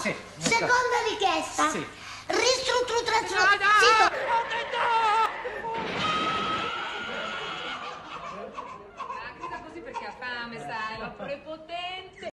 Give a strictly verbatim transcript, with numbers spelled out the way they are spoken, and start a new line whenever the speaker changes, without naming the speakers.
Sì.
Seconda richiesta.
Sì.
Ristrutturazione.
No, no!
Zitto.
Ho detto!
Ah, grida così perché ha fame, sai, è prepotente.